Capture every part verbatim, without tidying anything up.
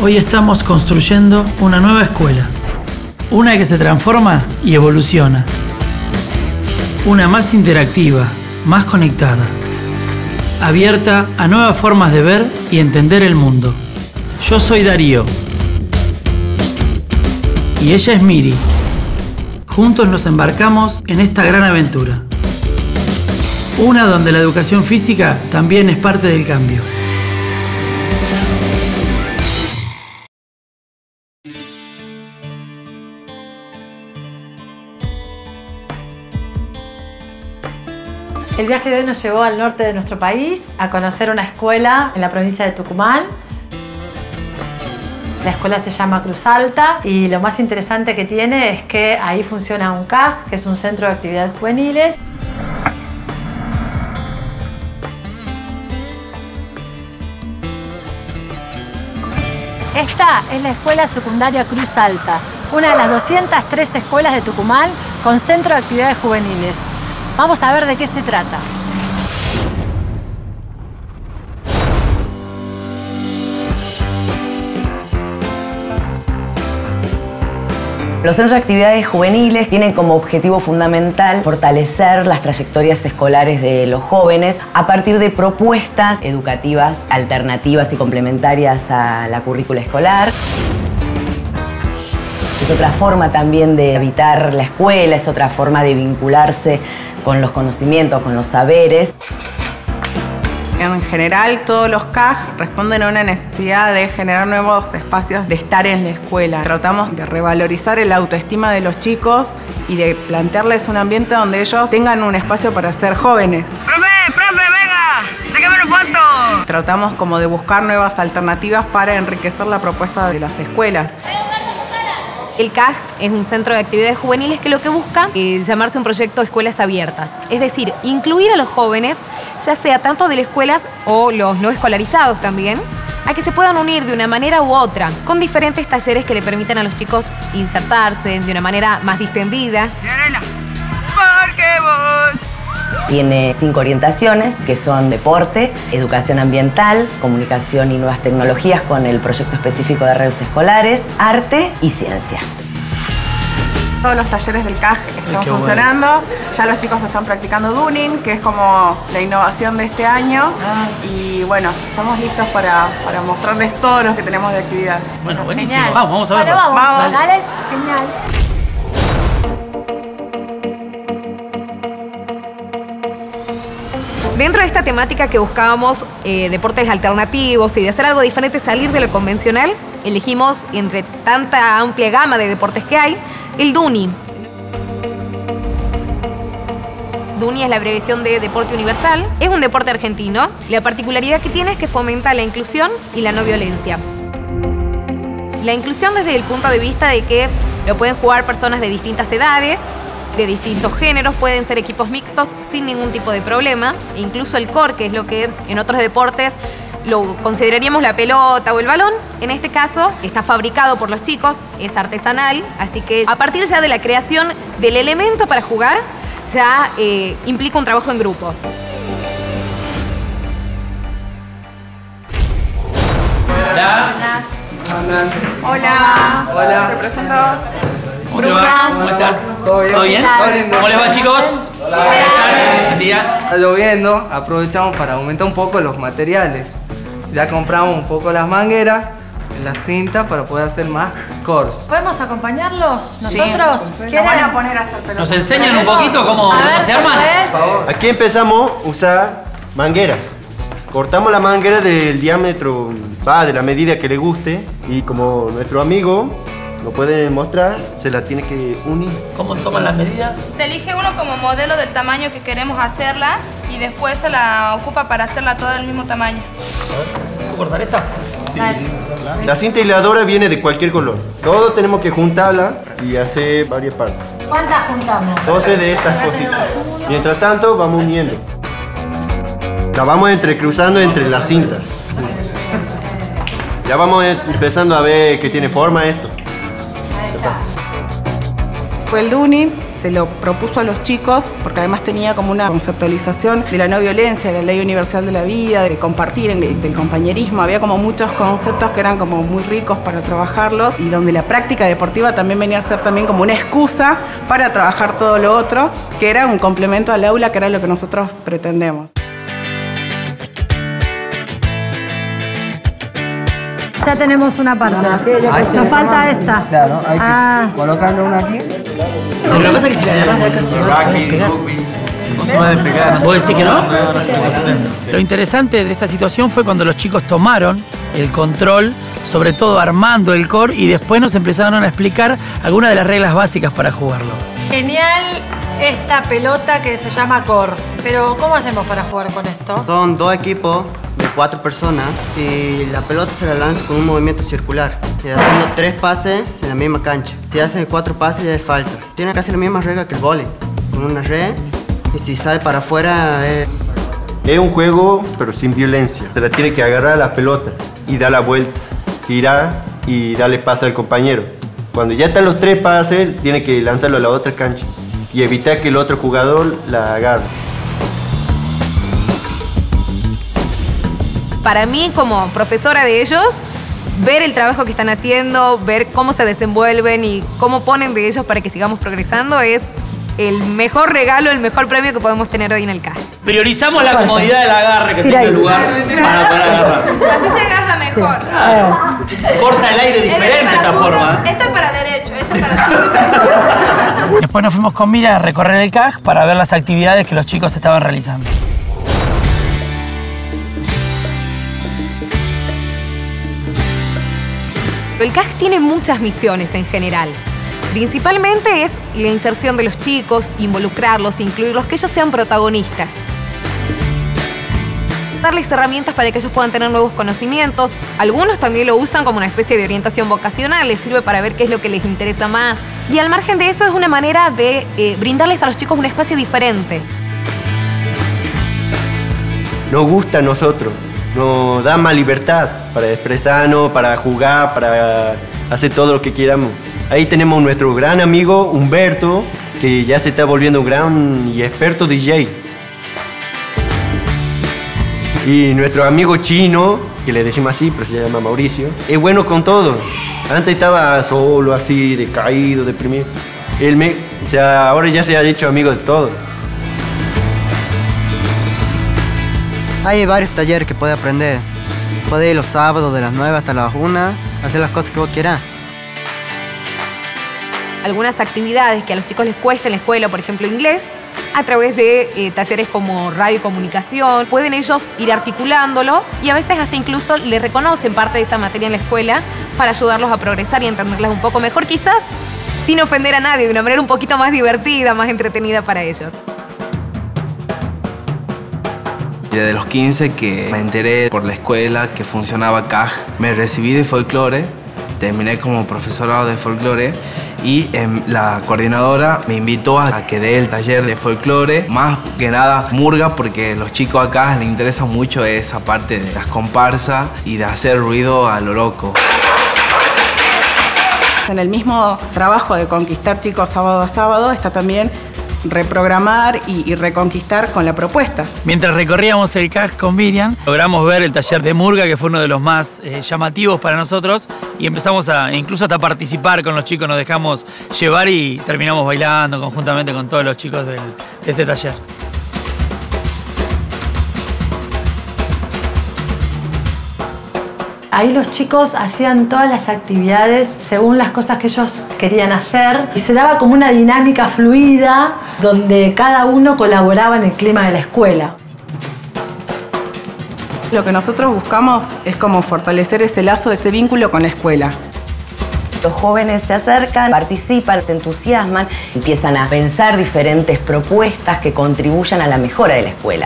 Hoy estamos construyendo una nueva escuela. Una que se transforma y evoluciona. Una más interactiva, más conectada. Abierta a nuevas formas de ver y entender el mundo. Yo soy Darío. Y ella es Miri. Juntos nos embarcamos en esta gran aventura. Una donde la educación física también es parte del cambio. El viaje de hoy nos llevó al norte de nuestro país a conocer una escuela en la provincia de Tucumán. La escuela se llama Cruz Alta y lo más interesante que tiene es que ahí funciona un C A J, que es un centro de actividades juveniles. Esta es la Escuela Secundaria Cruz Alta, una de las doscientas tres escuelas de Tucumán con centro de actividades juveniles. Vamos a ver de qué se trata. Los centros de actividades juveniles tienen como objetivo fundamental fortalecer las trayectorias escolares de los jóvenes a partir de propuestas educativas alternativas y complementarias a la currícula escolar. Es otra forma también de habitar la escuela, es otra forma de vincularse con los conocimientos, con los saberes. En general, todos los C A J responden a una necesidad de generar nuevos espacios de estar en la escuela. Tratamos de revalorizar el autoestima de los chicos y de plantearles un ambiente donde ellos tengan un espacio para ser jóvenes. ¡Profe, profe, venga! ¡Sáqueme los cuantos! Tratamos como de buscar nuevas alternativas para enriquecer la propuesta de las escuelas. El C A J es un centro de actividades juveniles que lo que busca es llamarse un proyecto Escuelas Abiertas. Es decir, incluir a los jóvenes, ya sea tanto de las escuelas o los no escolarizados también, a que se puedan unir de una manera u otra, con diferentes talleres que le permitan a los chicos insertarse de una manera más distendida. Porque vos... Tiene cinco orientaciones, que son deporte, educación ambiental, comunicación y nuevas tecnologías con el proyecto específico de redes escolares, arte y ciencia. Todos los talleres del C A J están Ay, funcionando. Bueno. Ya los chicos están practicando Dunning, que es como la innovación de este año. Ah. Y bueno, estamos listos para, para mostrarles todo lo que tenemos de actividad. Bueno, buenísimo. Genial. Vamos, vamos a verlo. Bueno, vamos. Vamos. Dale. Genial. Dentro de esta temática que buscábamos eh, deportes alternativos y de hacer algo diferente, salir de lo convencional, elegimos entre tanta amplia gama de deportes que hay, el Duni. Duni es la abreviación de Deporte Universal. Es un deporte argentino. La particularidad que tiene es que fomenta la inclusión y la no violencia. La inclusión desde el punto de vista de que lo pueden jugar personas de distintas edades, de distintos géneros, pueden ser equipos mixtos sin ningún tipo de problema. E incluso el core, que es lo que en otros deportes lo consideraríamos la pelota o el balón, en este caso está fabricado por los chicos, es artesanal, así que a partir ya de la creación del elemento para jugar, ya eh, implica un trabajo en grupo. Hola. Hola. Hola. Te presento. ¿Cómo te va? ¿Cómo estás? ¿Todo bien? ¿Todo bien? Todo lindo. ¿Cómo les va, chicos? Hola. ¿Cómo están? Buen día. Está lloviendo, aprovechamos para aumentar un poco los materiales. Ya compramos un poco las mangueras, la cinta para poder hacer más cores. ¿Podemos acompañarlos nosotros? Sí. Nos van a poner a hacer pelota. ¿Nos enseñan un poquito cómo, A cómo ver, se arman? ¿cómo es? Por favor. Aquí empezamos a usar mangueras. Cortamos la manguera del diámetro, va, de la medida que le guste, y como nuestro amigo lo puede mostrar, se la tiene que unir. ¿Cómo toman las medidas? Se elige uno como modelo del tamaño que queremos hacerla y después se la ocupa para hacerla toda del mismo tamaño. ¿Puedo cortar esta? Sí. La cinta aisladora viene de cualquier color. Todos tenemos que juntarla y hacer varias partes. ¿Cuántas juntamos? doce de estas cositas. Mientras tanto, vamos uniendo. La vamos entrecruzando entre las cintas. Ya vamos empezando a ver que tiene forma esto. El Duni se lo propuso a los chicos, porque además tenía como una conceptualización de la no violencia, de la ley universal de la vida, de compartir, del compañerismo. Había como muchos conceptos que eran como muy ricos para trabajarlos y donde la práctica deportiva también venía a ser también como una excusa para trabajar todo lo otro, que era un complemento al aula, que era lo que nosotros pretendemos. Ya tenemos una parte. Nos falta esta. Claro, hay que ah. colocarle una aquí. Lo que pasa es que si la agarras de acá se va a despegar. No se va a despegar. ¿Vos decís que no? Lo interesante de esta situación fue cuando los chicos tomaron el control, sobre todo armando el core, y después nos empezaron a explicar algunas de las reglas básicas para jugarlo. Genial esta pelota que se llama core. Pero ¿cómo hacemos para jugar con esto? Son dos equipos de cuatro personas y la pelota se la lanza con un movimiento circular y haciendo tres pases en la misma cancha. Si hacen cuatro pases ya es falta. Tiene casi la misma regla que el vóley, con una red, y si sale para afuera es... Es un juego, pero sin violencia. Se la tiene que agarrar a la pelota y dar la vuelta, girar y darle pase al compañero. Cuando ya están los tres pases, tiene que lanzarlo a la otra cancha y evitar que el otro jugador la agarre. Para mí, como profesora de ellos, ver el trabajo que están haciendo, ver cómo se desenvuelven y cómo ponen de ellos para que sigamos progresando es el mejor regalo, el mejor premio que podemos tener hoy en el C A G. Priorizamos la comodidad del agarre que tenga lugar para poder agarrar. Así se agarra mejor. Claro. Corta el aire diferente de esta forma. Esta es para derecho, esta es para zurdo. Después nos fuimos con Mira a recorrer el C A G para ver las actividades que los chicos estaban realizando. El C A G tiene muchas misiones en general. Principalmente es la inserción de los chicos, involucrarlos, incluirlos, que ellos sean protagonistas. Darles herramientas para que ellos puedan tener nuevos conocimientos. Algunos también lo usan como una especie de orientación vocacional, les sirve para ver qué es lo que les interesa más. Y al margen de eso es una manera de eh, brindarles a los chicos un espacio diferente. Nos gusta a nosotros, nos da más libertad para expresarnos, para jugar, para hacer todo lo que queramos. Ahí tenemos nuestro gran amigo Humberto, que ya se está volviendo un gran y experto D J. Y nuestro amigo Chino, que le decimos así, pero se llama Mauricio, es bueno con todo. Antes estaba solo, así, decaído, deprimido. Él me, o sea, ahora ya se ha hecho amigo de todo. Hay varios talleres que puede aprender. Puede ir los sábados de las nueve hasta las una, hacer las cosas que vos quieras. Algunas actividades que a los chicos les cuesta en la escuela, por ejemplo inglés, a través de eh, talleres como radio y comunicación, pueden ellos ir articulándolo y a veces hasta incluso les reconocen parte de esa materia en la escuela para ayudarlos a progresar y entenderlas un poco mejor, quizás sin ofender a nadie, de una manera un poquito más divertida, más entretenida para ellos. Desde los quince que me enteré por la escuela que funcionaba C A G, me recibí de folclore, terminé como profesorado de folclore y eh, la coordinadora me invitó a que dé el taller de folclore, más que nada murga, porque los chicos acá les interesa mucho esa parte de las comparsas y de hacer ruido a lo loco. En el mismo trabajo de conquistar chicos sábado a sábado está también reprogramar y, y reconquistar con la propuesta. Mientras recorríamos el C A G con Miriam, logramos ver el taller de murga, que fue uno de los más eh, llamativos para nosotros, y empezamos a incluso hasta participar con los chicos, nos dejamos llevar y terminamos bailando conjuntamente con todos los chicos del, de este taller. Ahí los chicos hacían todas las actividades según las cosas que ellos querían hacer y se daba como una dinámica fluida donde cada uno colaboraba en el clima de la escuela. Lo que nosotros buscamos es como fortalecer ese lazo, ese vínculo con la escuela. Los jóvenes se acercan, participan, se entusiasman, empiezan a pensar diferentes propuestas que contribuyan a la mejora de la escuela.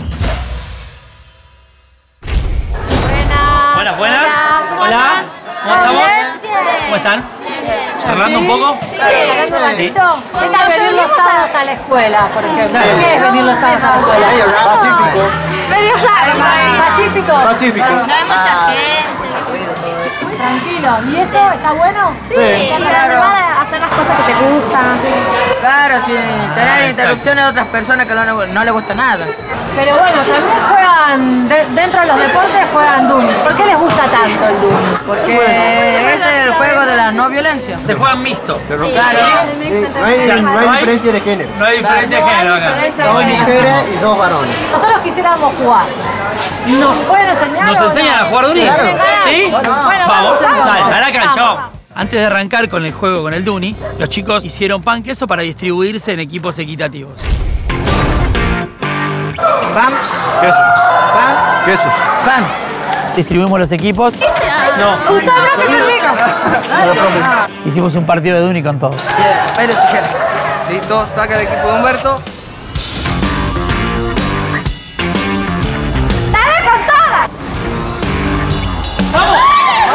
Buenas, hola, ¿cómo estamos? ¿Cómo están? ¿Charlando un poco? Sí, ¿charlando un ratito? ¿Qué tal venir los sábados a la escuela, por ejemplo? ¿Qué es venir los sábados a la escuela? Pacífico. Medio raro, Pacífico. Pacífico. no hay mucha gente. Tranquilo. ¿Y eso está bueno? Sí, Para animar a hacer las cosas que te gustan. Claro, sin tener ah, interrupciones de otras personas que no, no les gusta nada. Pero bueno, también juegan, de, dentro de los deportes juegan Duni. ¿Por qué les gusta tanto el Duni? Porque bueno, ese es el juego de la no violencia. Se juegan mixto. Pero sí, claro. Sí, no hay, o sea, no hay no diferencia de género. No hay diferencia de género acá. Dos mujeres y dos varones. Nosotros quisiéramos jugar. ¿Nos pueden enseñar? ¿Nos enseñan no? a jugar Duni? Claro. ¿Sí? Bueno, vamos, vamos, dale, a la cancha, vamos. Antes de arrancar con el juego con el Duni, los chicos hicieron pan queso para distribuirse en equipos equitativos. Pan. Queso. Pan. Queso. Pan. Distribuimos los equipos. No. Gustavo, Hicimos un partido de Duni con todos. Listo, saca el equipo de Humberto. ¡Dale con todas! ¡Vamos!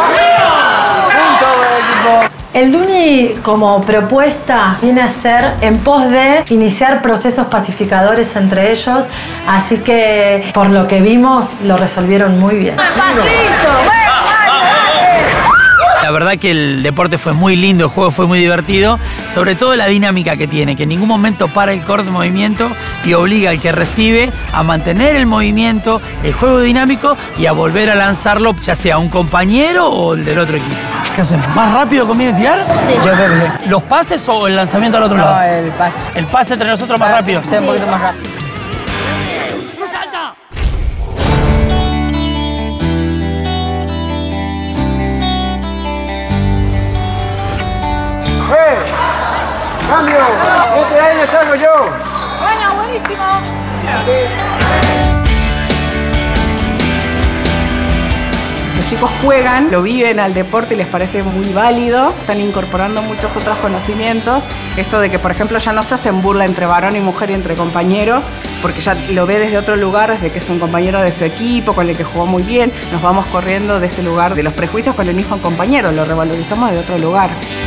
El Duni como propuesta viene a ser en pos de iniciar procesos pacificadores entre ellos, así que por lo que vimos lo resolvieron muy bien. La verdad que el deporte fue muy lindo, el juego fue muy divertido, sobre todo la dinámica que tiene, que en ningún momento para el core de movimiento y obliga al que recibe a mantener el movimiento, el juego dinámico y a volver a lanzarlo, ya sea un compañero o el del otro equipo. ¿Qué hacemos? ¿Más rápido conviene tirar? Sí. Yo creo que sí. ¿Los pases o el lanzamiento al otro no, lado? No, el pase. ¿El pase entre nosotros más ah, rápido? Sí, un poquito más rápido. ¡Salta! ¡Eh! ¡Cambio! ¡Este ahí le salgo yo! Bueno, buenísimo. Los chicos juegan, lo viven al deporte y les parece muy válido. Están incorporando muchos otros conocimientos. Esto de que, por ejemplo, ya no se hacen burla entre varón y mujer y entre compañeros, porque ya lo ve desde otro lugar, desde que es un compañero de su equipo, con el que jugó muy bien. Nos vamos corriendo de ese lugar de los prejuicios con el mismo compañero, lo revalorizamos de otro lugar.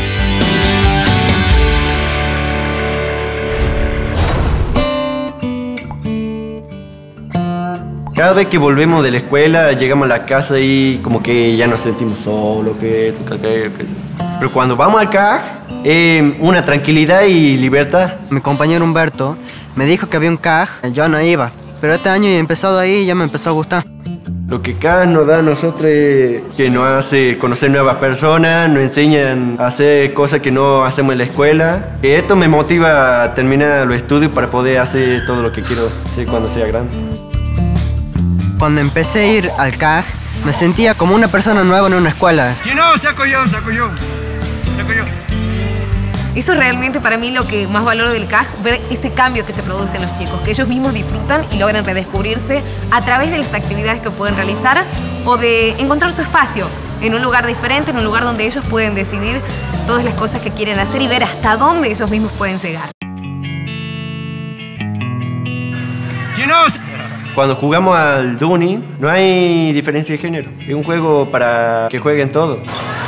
Cada vez que volvemos de la escuela, llegamos a la casa y como que ya nos sentimos solos, que esto, que aquello, que eso. Pero cuando vamos al C A G, eh, una tranquilidad y libertad. Mi compañero Humberto me dijo que había un C A G, yo no iba. Pero este año he empezado ahí y ya me empezó a gustar. Lo que C A G nos da a nosotros es que nos hace conocer nuevas personas, nos enseñan a hacer cosas que no hacemos en la escuela. Y esto me motiva a terminar los estudios para poder hacer todo lo que quiero hacer cuando sea grande. Cuando empecé a ir al C A G, me sentía como una persona nueva en una escuela. Si no, saco yo, saco yo, saco yo. Eso es realmente para mí lo que más valoro del C A G, ver ese cambio que se produce en los chicos, que ellos mismos disfrutan y logran redescubrirse a través de las actividades que pueden realizar o de encontrar su espacio en un lugar diferente, en un lugar donde ellos pueden decidir todas las cosas que quieren hacer y ver hasta dónde ellos mismos pueden llegar. Si no... Cuando jugamos al Duni, no hay diferencia de género. Es un juego para que jueguen todos.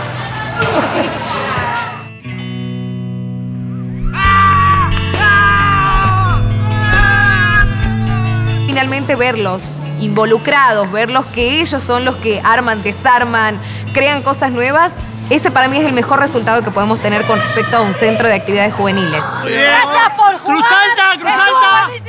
Finalmente verlos involucrados, verlos que ellos son los que arman, desarman, crean cosas nuevas, ese para mí es el mejor resultado que podemos tener con respecto a un centro de actividades juveniles. Gracias por jugar. ¡Cruz alta, cruz alta!